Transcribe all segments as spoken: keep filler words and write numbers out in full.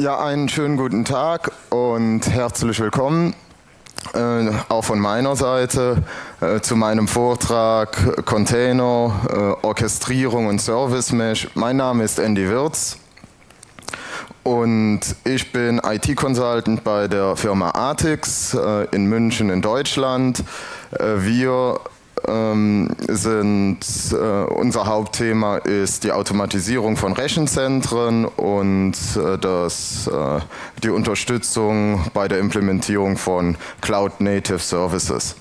Ja, einen schönen guten Tag und herzlich willkommen, äh, auch von meiner Seite, äh, zu meinem Vortrag Container, äh, Orchestrierung und Service Mesh. Mein Name ist Andy Wirz und ich bin I T-Consultant bei der Firma Artix äh, in München in Deutschland. Äh, wir Ähm, sind, äh, unser Hauptthema ist die Automatisierung von Rechenzentren und äh, das, äh, die Unterstützung bei der Implementierung von Cloud Native Services.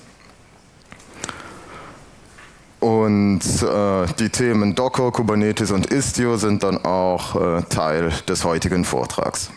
Und äh, die Themen Docker, Kubernetes und Istio sind dann auch äh, Teil des heutigen Vortrags.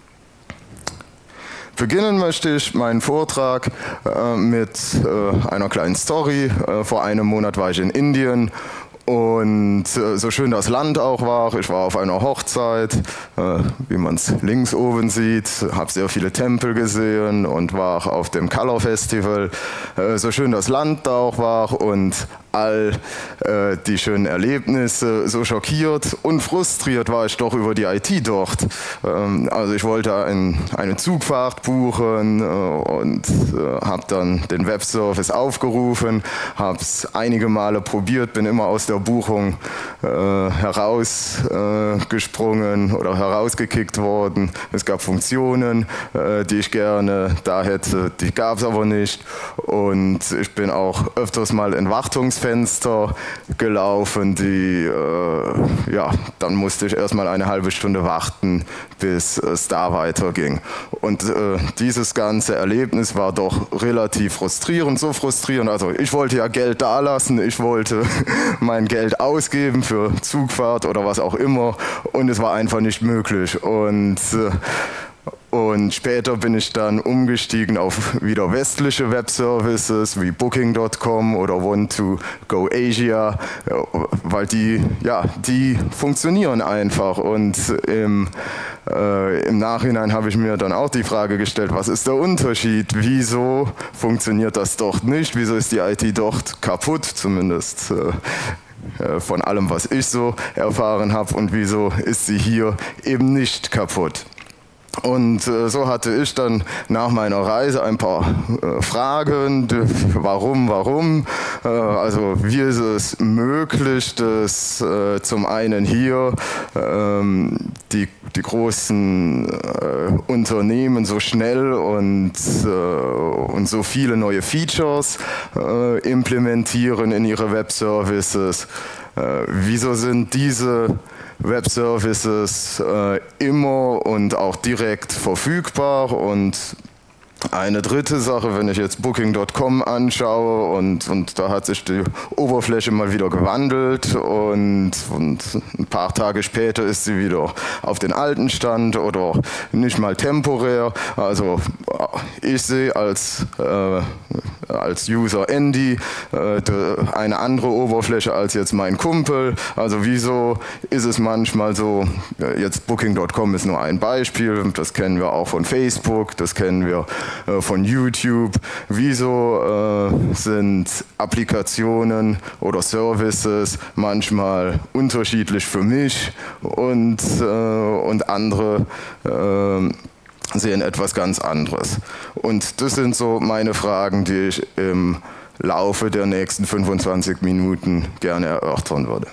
Beginnen möchte ich meinen Vortrag äh, mit äh, einer kleinen Story. Äh, vor einem Monat war ich in Indien und äh, so schön das Land auch war, ich war auf einer Hochzeit, äh, wie man es links oben sieht, habe sehr viele Tempel gesehen und war auch auf dem Color Festival. Äh, so schön das Land da auch war und all äh, die schönen Erlebnisse, so schockiert und frustriert war ich doch über die I T dort. Ähm, also ich wollte ein, eine Zugfahrt buchen äh, und äh, habe dann den Webservice aufgerufen, habe es einige Male probiert, bin immer aus der Buchung äh, herausgesprungen äh, oder herausgekickt worden. Es gab Funktionen, äh, die ich gerne da hätte, die gab es aber nicht und ich bin auch öfters mal in Wartungsfenster gelaufen, die, äh, ja, dann musste ich erstmal eine halbe Stunde warten, bis es da weiterging. Und äh, dieses ganze Erlebnis war doch relativ frustrierend, so frustrierend. Also ich wollte ja Geld dalassen, ich wollte mein Geld ausgeben für Zugfahrt oder was auch immer und es war einfach nicht möglich. Und äh, Und später bin ich dann umgestiegen auf wieder westliche Webservices wie Booking Punkt com oder Want to Go Asia, weil die, ja, die funktionieren einfach. Und im, äh, im Nachhinein habe ich mir dann auch die Frage gestellt, was ist der Unterschied? Wieso funktioniert das dort nicht? Wieso ist die I T dort kaputt, zumindest äh, von allem, was ich so erfahren habe? Und wieso ist sie hier eben nicht kaputt? Und äh, so hatte ich dann nach meiner Reise ein paar äh, Fragen, warum, warum, äh, also wie ist es möglich, dass äh, zum einen hier ähm, die, die großen äh, Unternehmen so schnell und, äh, und so viele neue Features äh, implementieren in ihre Webservices. Äh, wieso sind diese Webservices äh, immer und auch direkt verfügbar? Und eine dritte Sache, wenn ich jetzt Booking Punkt com anschaue und, und da hat sich die Oberfläche mal wieder gewandelt und, und ein paar Tage später ist sie wieder auf den alten Stand oder nicht mal temporär. Also ich sehe als, äh, als User Andy äh, eine andere Oberfläche als jetzt mein Kumpel. Also wieso ist es manchmal so, jetzt Booking Punkt com ist nur ein Beispiel, das kennen wir auch von Facebook, das kennen wir von YouTube. Wieso äh, sind Applikationen oder Services manchmal unterschiedlich für mich und, äh, und andere äh, sehen etwas ganz anderes? Und das sind so meine Fragen, die ich im Laufe der nächsten fünfundzwanzig Minuten gerne erörtern würde.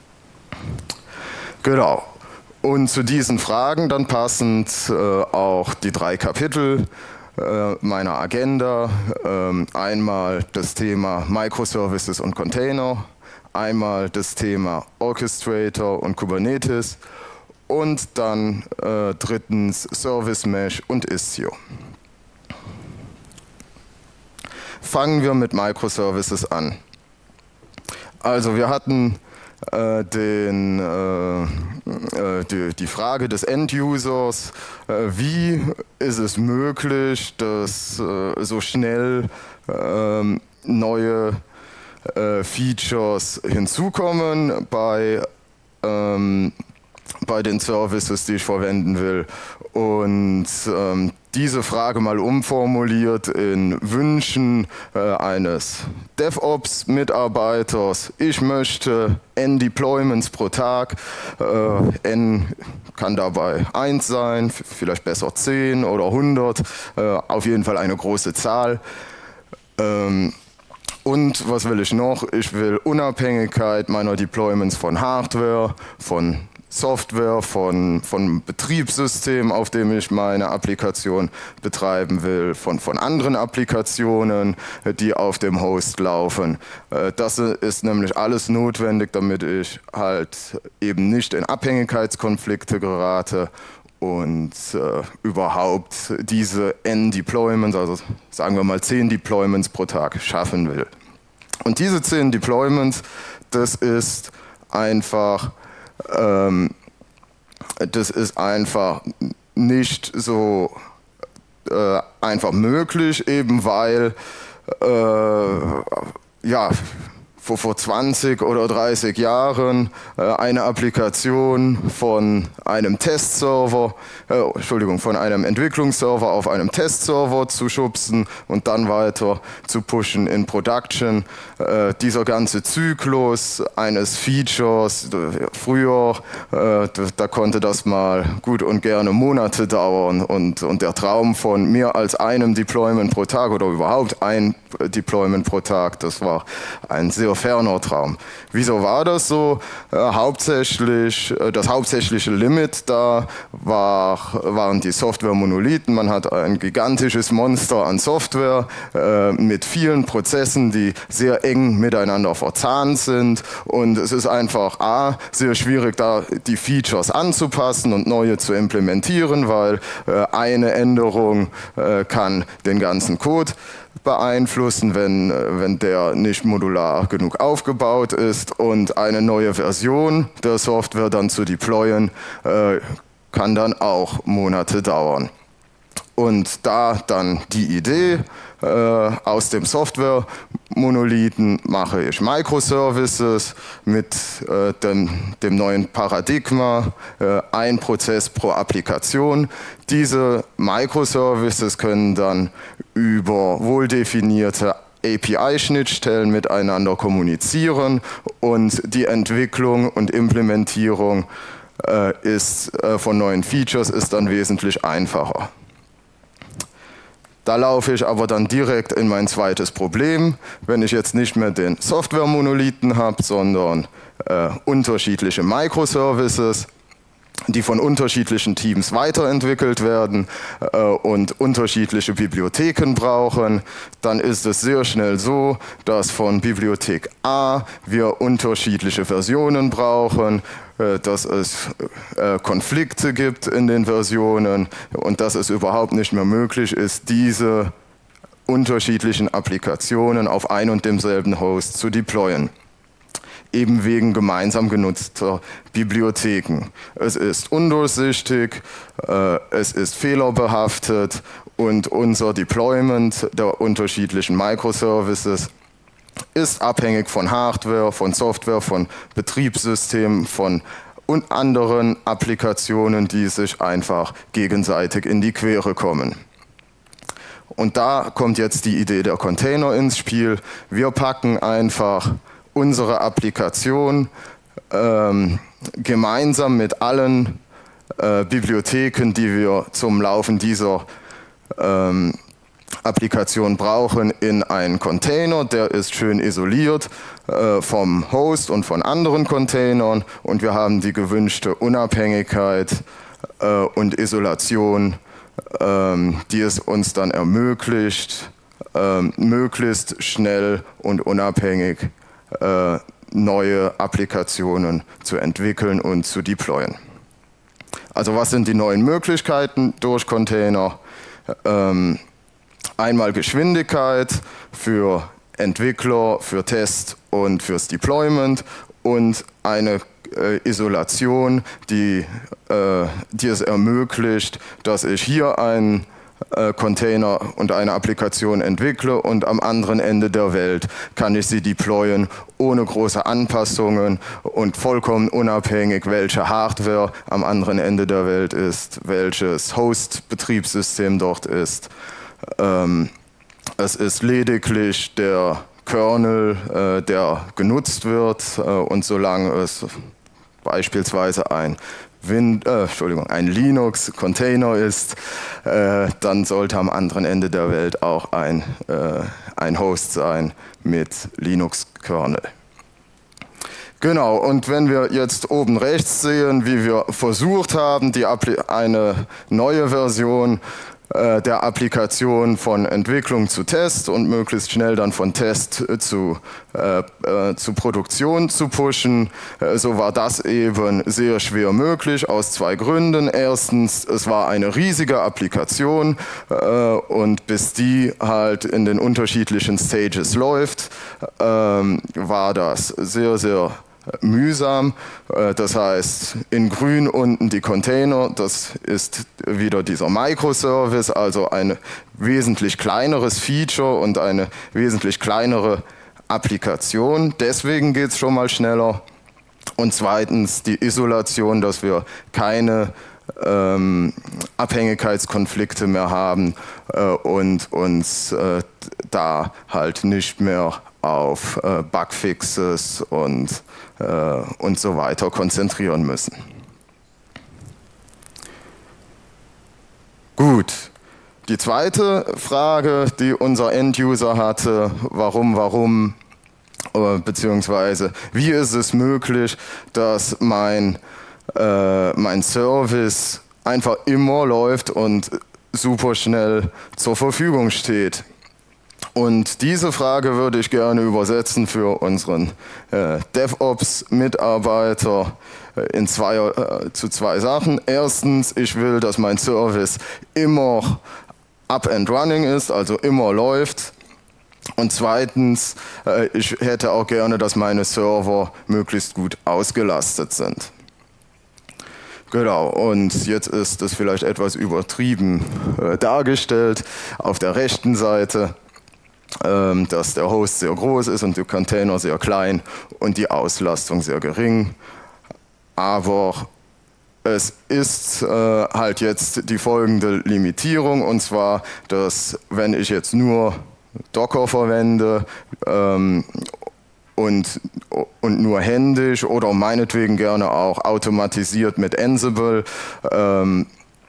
Genau. Und zu diesen Fragen dann passend äh, auch die drei Kapitel meiner Agenda. Einmal das Thema Microservices und Container, einmal das Thema Orchestrator und Kubernetes und dann äh, drittens Service Mesh und Istio. Fangen wir mit Microservices an. Also wir hatten äh, den, äh, äh, die, die Frage des End-Users, äh, wie ist es möglich, dass äh, so schnell äh, neue äh, Features hinzukommen bei, ähm, bei den Services, die ich verwenden will. Und ähm, diese Frage mal umformuliert in Wünschen äh, eines DevOps-Mitarbeiters. Ich möchte N Deployments pro Tag. Äh, N kann dabei eins sein, vielleicht besser zehn oder hundert. Äh, auf jeden Fall eine große Zahl. Ähm, Und was will ich noch? Ich will Unabhängigkeit meiner Deployments von Hardware, von Software, von, von Betriebssystem, auf dem ich meine Applikation betreiben will, von, von anderen Applikationen, die auf dem Host laufen. Das ist nämlich alles notwendig, damit ich halt eben nicht in Abhängigkeitskonflikte gerate und äh, überhaupt diese N Deployments, also sagen wir mal zehn Deployments pro Tag schaffen will. Und diese zehn Deployments, das ist einfach, ähm, das ist einfach nicht so äh, einfach möglich, eben weil äh, ja, vor, vor zwanzig oder dreißig Jahren äh, eine Applikation von einem Testserver, äh, Entschuldigung, von einem Entwicklungsserver auf einem Testserver zu schubsen und dann weiter zu pushen in Production. Äh, dieser ganze Zyklus eines Features, äh, früher, äh, da konnte das mal gut und gerne Monate dauern und, und der Traum von mehr als einem Deployment pro Tag oder überhaupt ein Deployment pro Tag, das war ein sehr ferner Traum. Wieso war das so? Äh, hauptsächlich, äh, das hauptsächliche Limit da war, waren die Software-Monolithen. Man hat ein gigantisches Monster an Software äh, mit vielen Prozessen, die sehr eng miteinander verzahnt sind. Und es ist einfach A, sehr schwierig, da die Features anzupassen und neue zu implementieren, weil äh, eine Änderung äh, kann den ganzen Code beeinflussen, wenn, wenn der nicht modular genug aufgebaut ist, und eine neue Version der Software dann zu deployen, äh, kann dann auch Monate dauern. Und da dann die Idee, äh, aus dem Software-Monolithen mache ich Microservices mit äh, dem, dem neuen Paradigma, äh, ein Prozess pro Applikation. Diese Microservices können dann über wohldefinierte A P I-Schnittstellen miteinander kommunizieren und die Entwicklung und Implementierung äh, ist, äh, von neuen Features ist dann wesentlich einfacher. Da laufe ich aber dann direkt in mein zweites Problem, wenn ich jetzt nicht mehr den Software-Monolithen habe, sondern äh, unterschiedliche Microservices, die von unterschiedlichen Teams weiterentwickelt werden äh, und unterschiedliche Bibliotheken brauchen, dann ist es sehr schnell so, dass von Bibliothek A wir unterschiedliche Versionen brauchen, äh, dass es äh, Konflikte gibt in den Versionen und dass es überhaupt nicht mehr möglich ist, diese unterschiedlichen Applikationen auf ein und demselben Host zu deployen. Eben wegen gemeinsam genutzter Bibliotheken. Es ist undurchsichtig, äh, es ist fehlerbehaftet und unser Deployment der unterschiedlichen Microservices ist abhängig von Hardware, von Software, von Betriebssystemen, von und anderen Applikationen, die sich einfach gegenseitig in die Quere kommen. Und da kommt jetzt die Idee der Container ins Spiel. Wir packen einfach unsere Applikation ähm, gemeinsam mit allen äh, Bibliotheken, die wir zum Laufen dieser ähm, Applikation brauchen, in einen Container. Der ist schön isoliert äh, vom Host und von anderen Containern und wir haben die gewünschte Unabhängigkeit äh, und Isolation, ähm, die es uns dann ermöglicht, äh, möglichst schnell und unabhängig Äh, neue Applikationen zu entwickeln und zu deployen. Also was sind die neuen Möglichkeiten durch Container? Ähm, einmal Geschwindigkeit für Entwickler, für Test und fürs Deployment und eine äh, Isolation, die, äh, die es ermöglicht, dass ich hier ein äh, Container und eine Applikation entwickle und am anderen Ende der Welt kann ich sie deployen ohne große Anpassungen und vollkommen unabhängig, welche Hardware am anderen Ende der Welt ist, welches Host-Betriebssystem dort ist. Ähm, es ist lediglich der Kernel, äh, der genutzt wird äh, und solange es beispielsweise ein Win äh, Entschuldigung, ein Linux-Container ist, äh, dann sollte am anderen Ende der Welt auch ein, äh, ein Host sein mit Linux-Kernel. Genau, und wenn wir jetzt oben rechts sehen, wie wir versucht haben, die eine neue Version äh, der Applikation von Entwicklung zu Test und möglichst schnell dann von Test zu, äh, äh, zu Produktion zu pushen, äh, so war das eben sehr schwer möglich aus zwei Gründen. Erstens, es war eine riesige Applikation äh, und bis die halt in den unterschiedlichen Stages läuft, äh, war das sehr, sehr mühsam. Das heißt, in grün unten die Container, das ist wieder dieser Microservice, also ein wesentlich kleineres Feature und eine wesentlich kleinere Applikation. Deswegen geht es schon mal schneller. Und zweitens die Isolation, dass wir keine ähm, Abhängigkeitskonflikte mehr haben äh, und uns äh, da halt nicht mehr auf äh, Bugfixes und, äh, und so weiter konzentrieren müssen. Gut, die zweite Frage, die unser End-User hatte, warum, warum, äh, beziehungsweise wie ist es möglich, dass mein, äh, mein Service einfach immer läuft und super schnell zur Verfügung steht. Und diese Frage würde ich gerne übersetzen für unseren äh, DevOps-Mitarbeiter äh, in zwei, äh, zu zwei Sachen. Erstens, ich will, dass mein Service immer up and running ist, also immer läuft. Und zweitens, äh, ich hätte auch gerne, dass meine Server möglichst gut ausgelastet sind. Genau, und jetzt ist es vielleicht etwas übertrieben äh, dargestellt. Auf der rechten Seite, dass der Host sehr groß ist und der Container sehr klein und die Auslastung sehr gering. Aber es ist äh, halt jetzt die folgende Limitierung, und zwar, dass wenn ich jetzt nur Docker verwende ähm, und, und nur händisch oder meinetwegen gerne auch automatisiert mit Ansible ähm,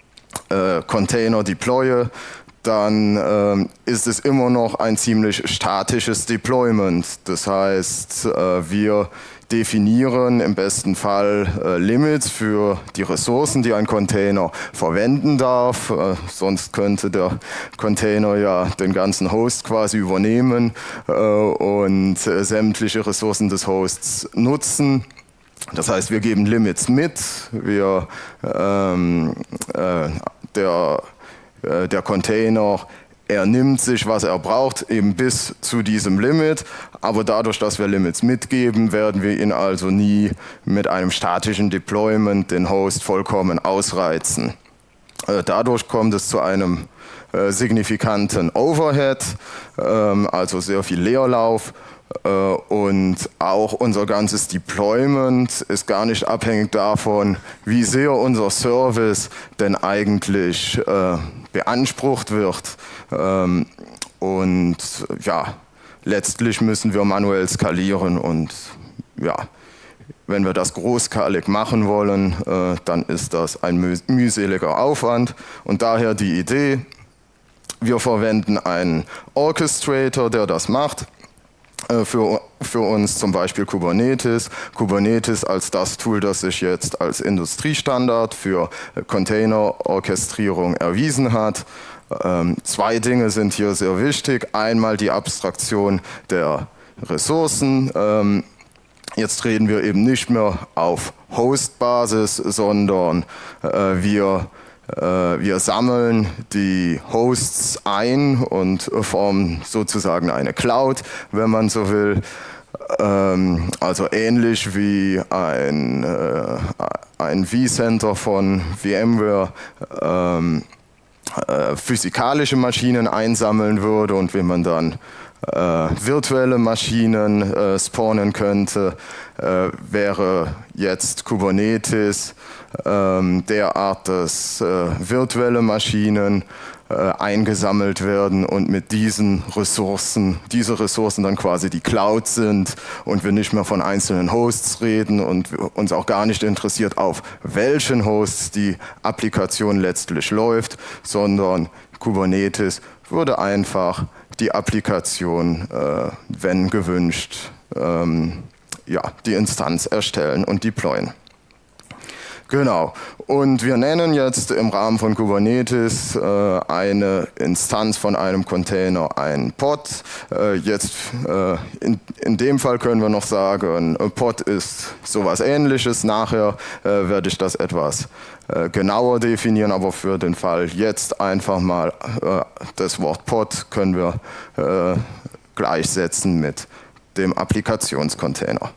äh, Container deploye, dann ähm, ist es immer noch ein ziemlich statisches Deployment. Das heißt, äh, wir definieren im besten Fall äh, Limits für die Ressourcen, die ein Container verwenden darf. Äh, sonst könnte der Container ja den ganzen Host quasi übernehmen äh, und äh, sämtliche Ressourcen des Hosts nutzen. Das heißt, wir geben Limits mit. Wir, ähm, äh, der Der Container, er nimmt sich, was er braucht, eben bis zu diesem Limit. Aber dadurch, dass wir Limits mitgeben, werden wir ihn also nie mit einem statischen Deployment den Host vollkommen ausreizen. Dadurch kommt es zu einem signifikanten Overhead, also sehr viel Leerlauf. Und auch unser ganzes Deployment ist gar nicht abhängig davon, wie sehr unser Service denn eigentlich äh, beansprucht wird. Ähm, und ja, letztlich müssen wir manuell skalieren und ja, wenn wir das großskalig machen wollen, äh, dann ist das ein müh mühseliger Aufwand und daher die Idee, wir verwenden einen Orchestrator, der das macht. Für, für uns zum Beispiel Kubernetes. Kubernetes als das Tool, das sich jetzt als Industriestandard für Container-Orchestrierung erwiesen hat. Ähm, zwei Dinge sind hier sehr wichtig. Einmal die Abstraktion der Ressourcen. Ähm, jetzt reden wir eben nicht mehr auf Host-Basis, sondern äh, wir Wir sammeln die Hosts ein und formen sozusagen eine Cloud, wenn man so will. Also ähnlich wie ein, ein vCenter von VMware äh, physikalische Maschinen einsammeln würde und wie man dann äh, virtuelle Maschinen äh, spawnen könnte, äh, wäre jetzt Kubernetes äh, derart, dass äh, virtuelle Maschinen eingesammelt werden und mit diesen Ressourcen, diese Ressourcen dann quasi die Cloud sind und wir nicht mehr von einzelnen Hosts reden und uns auch gar nicht interessiert, auf welchen Hosts die Applikation letztlich läuft, sondern Kubernetes würde einfach die Applikation, äh, wenn gewünscht, ähm, ja, die Instanz erstellen und deployen. Genau. Und wir nennen jetzt im Rahmen von Kubernetes äh, eine Instanz von einem Container ein Pod. Äh, jetzt äh, in, in dem Fall können wir noch sagen, ein Pod ist sowas Ähnliches. Nachher äh, werde ich das etwas äh, genauer definieren, aber für den Fall jetzt einfach mal äh, das Wort Pod können wir äh, gleichsetzen mit dem Applikationscontainer.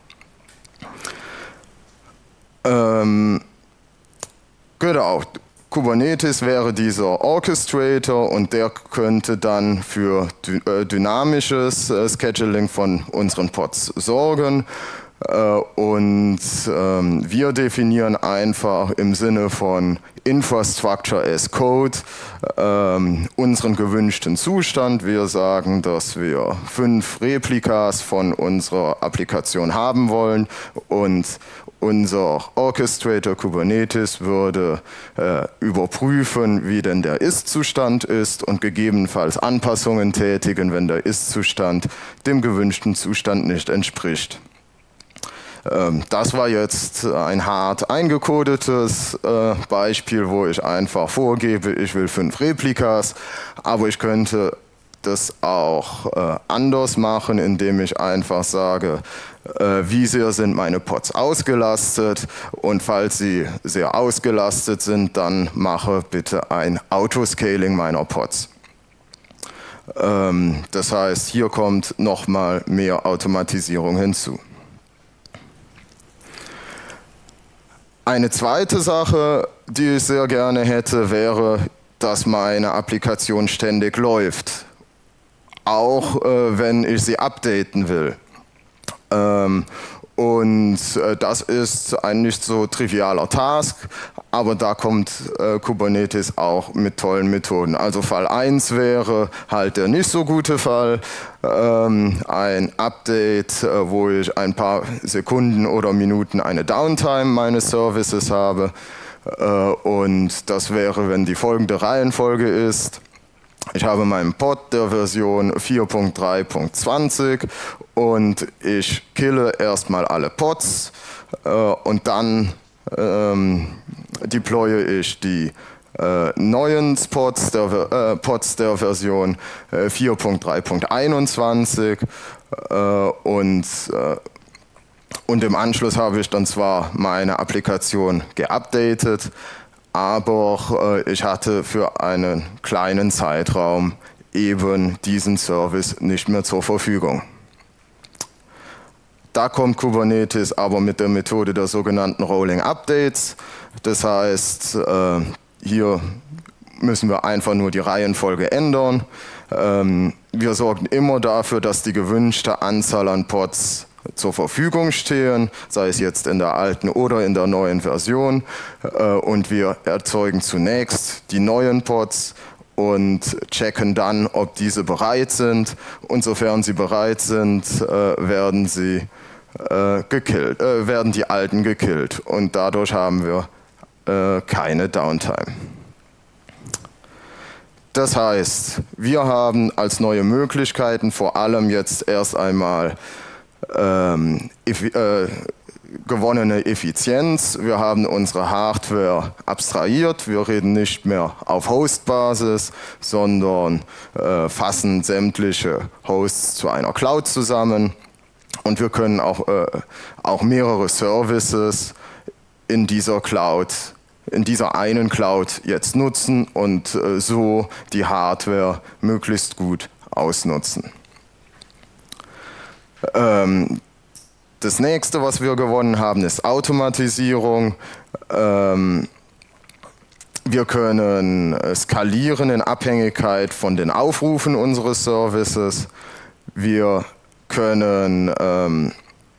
Ähm, Genau, Kubernetes wäre dieser Orchestrator und der könnte dann für dynamisches Scheduling von unseren Pods sorgen. Und wir definieren einfach im Sinne von Infrastructure as Code unseren gewünschten Zustand. Wir sagen, dass wir fünf Replikas von unserer Applikation haben wollen und unser Orchestrator Kubernetes würde äh, überprüfen, wie denn der Ist-Zustand ist und gegebenenfalls Anpassungen tätigen, wenn der Ist-Zustand dem gewünschten Zustand nicht entspricht. Ähm, das war jetzt ein hart eingecodetes äh, Beispiel, wo ich einfach vorgebe, ich will fünf Replikas, aber ich könnte das auch äh, anders machen, indem ich einfach sage, äh, wie sehr sind meine Pods ausgelastet und falls sie sehr ausgelastet sind, dann mache bitte ein Autoscaling meiner Pods. Ähm, das heißt, hier kommt nochmal mehr Automatisierung hinzu. Eine zweite Sache, die ich sehr gerne hätte, wäre, dass meine Applikation ständig läuft. Auch äh, wenn ich sie updaten will. Ähm, und äh, das ist ein nicht so trivialer Task, aber da kommt äh, Kubernetes auch mit tollen Methoden. Also Fall eins wäre halt der nicht so gute Fall, ähm, ein Update, äh, wo ich ein paar Sekunden oder Minuten eine Downtime meines Services habe. Äh, und das wäre, wenn die folgende Reihenfolge ist. Ich habe meinen Pod der Version vier Punkt drei Punkt zwanzig und ich kille erstmal alle Pods äh, und dann ähm, deploye ich die äh, neuen Pods der, äh, Pods der Version äh, vier Punkt drei Punkt einundzwanzig äh, und, äh, und im Anschluss habe ich dann zwar meine Applikation geupdatet, aber äh, ich hatte für einen kleinen Zeitraum eben diesen Service nicht mehr zur Verfügung. Da kommt Kubernetes aber mit der Methode der sogenannten Rolling Updates. Das heißt, äh, hier müssen wir einfach nur die Reihenfolge ändern. Ähm, wir sorgen immer dafür, dass die gewünschte Anzahl an Pods zur Verfügung stehen, sei es jetzt in der alten oder in der neuen Version. Und wir erzeugen zunächst die neuen Pods und checken dann, ob diese bereit sind. Und sofern sie bereit sind, werden sie gekillt, werden die alten gekillt. Und dadurch haben wir keine Downtime. Das heißt, wir haben als neue Möglichkeiten vor allem jetzt erst einmal Ähm, äh, gewonnene Effizienz. Wir haben unsere Hardware abstrahiert. Wir reden nicht mehr auf Host-Basis, sondern äh, fassen sämtliche Hosts zu einer Cloud zusammen. Und wir können auch, äh, auch mehrere Services in dieser Cloud, in dieser einen Cloud jetzt nutzen und äh, so die Hardware möglichst gut ausnutzen. Das nächste, was wir gewonnen haben, ist Automatisierung. Wir können skalieren in Abhängigkeit von den Aufrufen unseres Services. Wir können ähm,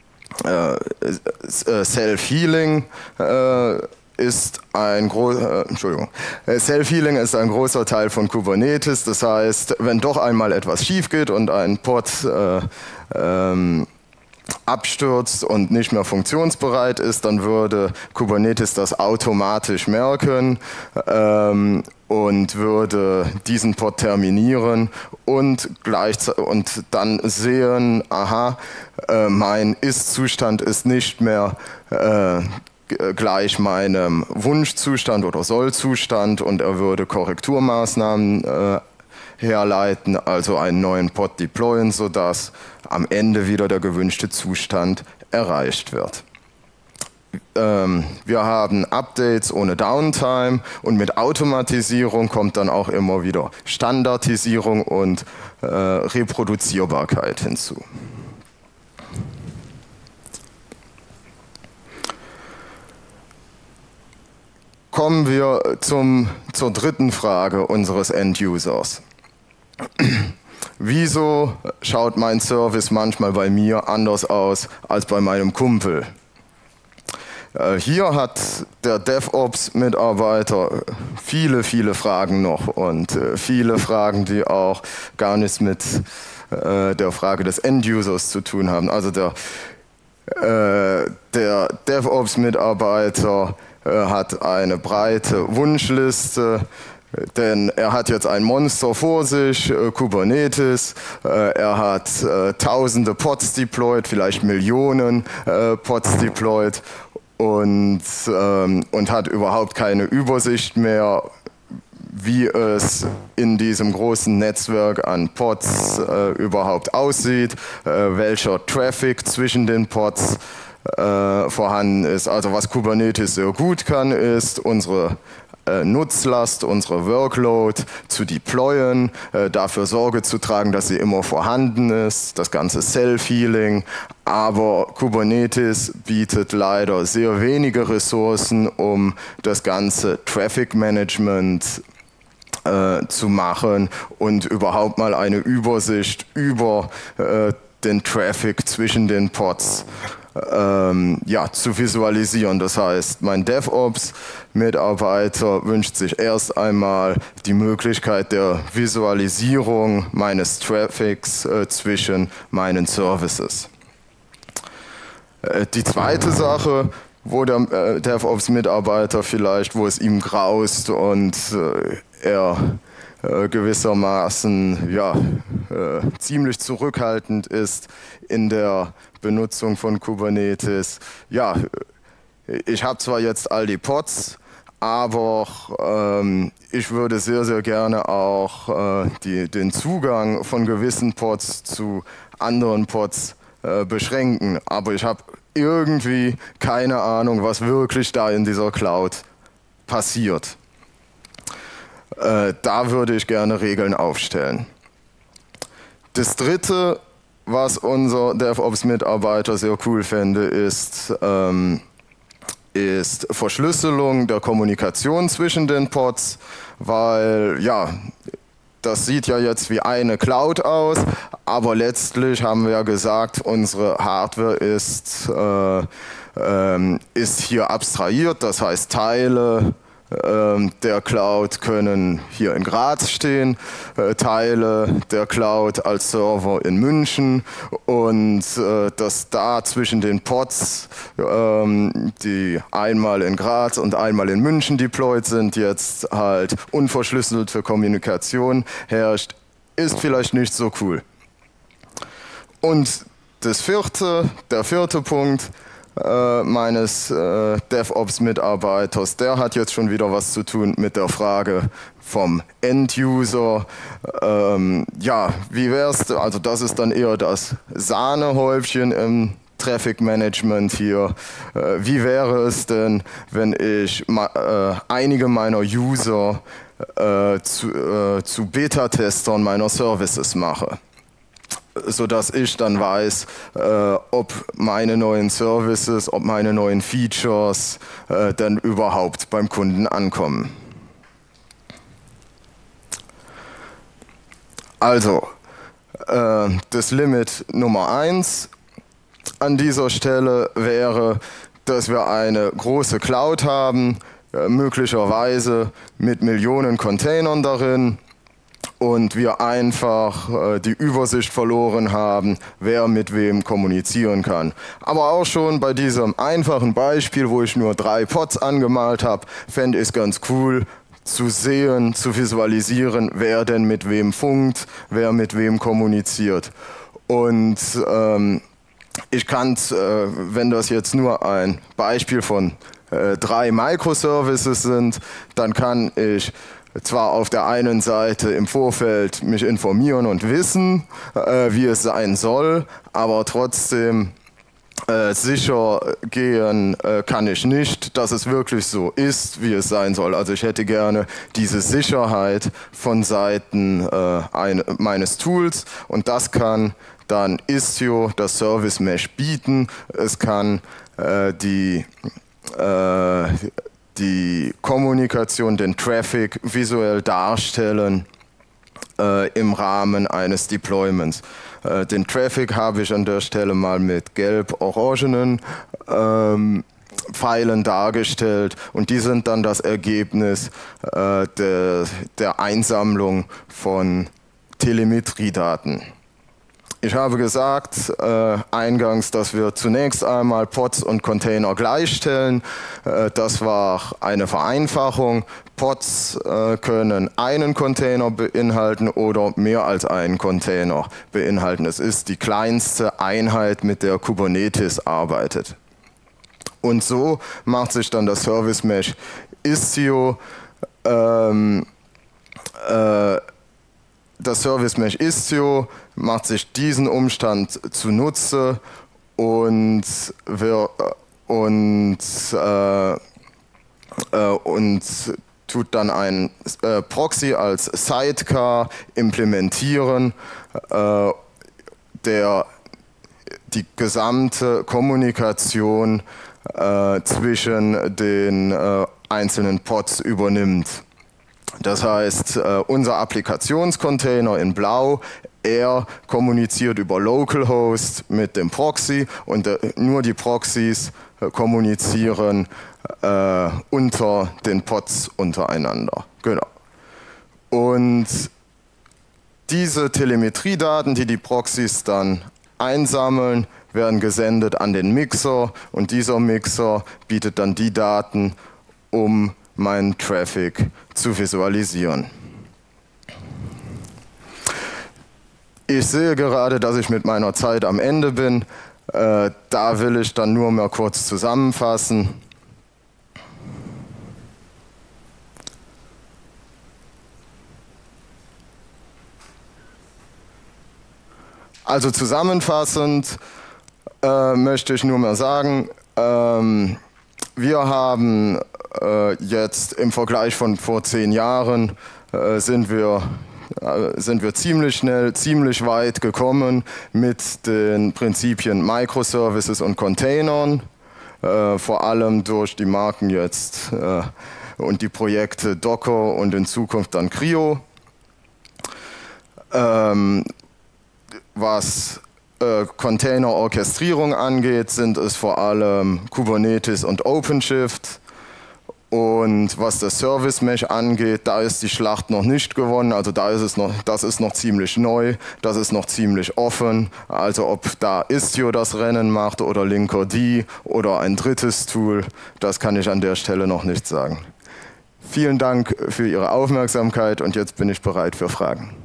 äh, Self-Healing äh, ist ein großer, äh, Entschuldigung, Self-Healing ist ein großer Teil von Kubernetes. Das heißt, wenn doch einmal etwas schief geht und ein Pod äh, ähm, abstürzt und nicht mehr funktionsbereit ist, dann würde Kubernetes das automatisch merken ähm, und würde diesen Pod terminieren und, gleichzeitig, und dann sehen, aha, äh, mein Ist-Zustand ist nicht mehr äh, gleich meinem Wunschzustand oder Soll-Zustand und er würde Korrekturmaßnahmen äh, herleiten, also einen neuen Pod deployen, sodass am Ende wieder der gewünschte Zustand erreicht wird. Ähm, wir haben Updates ohne Downtime und mit Automatisierung kommt dann auch immer wieder Standardisierung und äh, Reproduzierbarkeit hinzu. Kommen wir zum, zur dritten Frage unseres End-Users. Wieso schaut mein Service manchmal bei mir anders aus als bei meinem Kumpel? Hier hat der DevOps-Mitarbeiter viele, viele Fragen noch und viele Fragen, die auch gar nichts mit der Frage des End-Users zu tun haben. Also der, der DevOps-Mitarbeiter hat eine breite Wunschliste, denn er hat jetzt ein Monster vor sich, äh, Kubernetes, äh, er hat äh, tausende Pods deployed, vielleicht Millionen äh, Pods deployed und, ähm, und hat überhaupt keine Übersicht mehr, wie es in diesem großen Netzwerk an Pods äh, überhaupt aussieht, äh, welcher Traffic zwischen den Pods Äh, vorhanden ist. Also was Kubernetes sehr gut kann, ist unsere äh, Nutzlast, unsere Workload zu deployen, äh, dafür Sorge zu tragen, dass sie immer vorhanden ist, das ganze Self-Healing. Aber Kubernetes bietet leider sehr wenige Ressourcen, um das ganze Traffic-Management äh, zu machen und überhaupt mal eine Übersicht über äh, den Traffic zwischen den Pods Ähm, ja, zu visualisieren. Das heißt, mein DevOps-Mitarbeiter wünscht sich erst einmal die Möglichkeit der Visualisierung meines Traffics äh, zwischen meinen Services. Äh, die zweite Sache, wo der äh, DevOps-Mitarbeiter vielleicht, wo es ihm graust und äh, er äh, gewissermaßen ja, äh, ziemlich zurückhaltend ist in der Benutzung von Kubernetes. Ja, ich habe zwar jetzt all die Pods, aber ähm, ich würde sehr, sehr gerne auch äh, die, den Zugang von gewissen Pods zu anderen Pods äh, beschränken. Aber ich habe irgendwie keine Ahnung, was wirklich da in dieser Cloud passiert. Äh, da würde ich gerne Regeln aufstellen. Das Dritte, was unser DevOps-Mitarbeiter sehr cool fände, ist, ähm, ist Verschlüsselung der Kommunikation zwischen den Pods, weil ja, das sieht ja jetzt wie eine Cloud aus, aber letztlich haben wir ja gesagt, unsere Hardware ist, äh, ähm, ist hier abstrahiert, das heißt Teile der Cloud können hier in Graz stehen, äh, Teile der Cloud als Server in München und äh, dass da zwischen den Pods, ähm, die einmal in Graz und einmal in München deployed sind, jetzt halt unverschlüsselte Kommunikation herrscht, ist vielleicht nicht so cool. Und das vierte, der vierte Punkt, meines äh, DevOps-Mitarbeiters, der hat jetzt schon wieder was zu tun mit der Frage vom End-User. Ähm, ja, wie wär's, also das ist dann eher das Sahnehäubchen im Traffic-Management hier. Äh, wie wäre es denn, wenn ich äh, einige meiner User äh, zu, äh, zu Beta-Testern meiner Services mache? Sodass ich dann weiß, äh, ob meine neuen Services, ob meine neuen Features äh, dann überhaupt beim Kunden ankommen. Also, äh, das Limit Nummer eins an dieser Stelle wäre, dass wir eine große Cloud haben, äh, möglicherweise mit Millionen Containern darin, und wir einfach äh, die Übersicht verloren haben, wer mit wem kommunizieren kann. Aber auch schon bei diesem einfachen Beispiel, wo ich nur drei Pods angemalt habe, fände ich es ganz cool zu sehen, zu visualisieren, wer denn mit wem funkt, wer mit wem kommuniziert. Und ähm, ich kann, äh, wenn das jetzt nur ein Beispiel von äh, drei Microservices sind, dann kann ich zwar auf der einen Seite im Vorfeld mich informieren und wissen, äh, wie es sein soll, aber trotzdem äh, sicher gehen äh, kann ich nicht, dass es wirklich so ist, wie es sein soll. Also ich hätte gerne diese Sicherheit von Seiten äh, ein, meines Tools, und das kann dann Istio, das Service Mesh, bieten. Es kann äh, die äh, die Kommunikation, den Traffic visuell darstellen äh, im Rahmen eines Deployments. Äh, den Traffic habe ich an der Stelle mal mit gelb-orangenen ähm, Pfeilen dargestellt, und die sind dann das Ergebnis äh, de, der Einsammlung von Telemetriedaten. Ich habe gesagt äh, eingangs, dass wir zunächst einmal Pods und Container gleichstellen. Äh, das war eine Vereinfachung. Pods äh, können einen Container beinhalten oder mehr als einen Container beinhalten. Es ist die kleinste Einheit, mit der Kubernetes arbeitet. Und so macht sich dann das Service Mesh Istio ähm, äh, Das Service Mesh Istio macht sich diesen Umstand zunutze und, wir, und, äh, äh, und tut dann ein äh, Proxy als Sidecar implementieren, äh, der die gesamte Kommunikation äh, zwischen den äh, einzelnen Pods übernimmt. Das heißt, unser Applikationscontainer in blau, er kommuniziert über Localhost mit dem Proxy, und nur die Proxys kommunizieren äh, unter den Pods untereinander. Genau. Und diese Telemetriedaten, die die Proxys dann einsammeln, werden gesendet an den Mixer, und dieser Mixer bietet dann die Daten, um meinen Traffic zu visualisieren. Ich sehe gerade, dass ich mit meiner Zeit am Ende bin. Äh, da will ich dann nur mal kurz zusammenfassen. Also zusammenfassend äh, möchte ich nur mal sagen, ähm, wir haben äh, jetzt im Vergleich von vor zehn Jahren äh, sind wir äh, sind wir ziemlich schnell, ziemlich weit gekommen mit den Prinzipien Microservices und Containern, äh, vor allem durch die Marken jetzt äh, und die Projekte Docker und in Zukunft dann CRI-O. Ähm, was äh, Container-Orchestrierung angeht, sind es vor allem Kubernetes und OpenShift. Und was das Service Mesh angeht, da ist die Schlacht noch nicht gewonnen. Also da ist es noch, das ist noch ziemlich neu, das ist noch ziemlich offen. Also ob da Istio das Rennen macht oder Linkerd oder ein drittes Tool, das kann ich an der Stelle noch nicht sagen. Vielen Dank für Ihre Aufmerksamkeit, und jetzt bin ich bereit für Fragen.